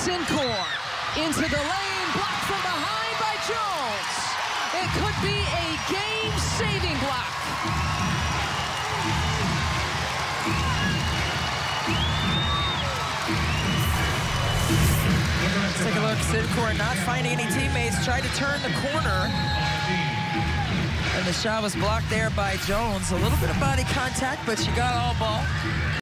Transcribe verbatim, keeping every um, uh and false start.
Sincor into the lane, blocked from behind by Jones. It could be a game-saving block. Let's take a look. Sincor not finding any teammates, tried to turn the corner. And the shot was blocked there by Jones. A little bit of body contact, but she got all ball.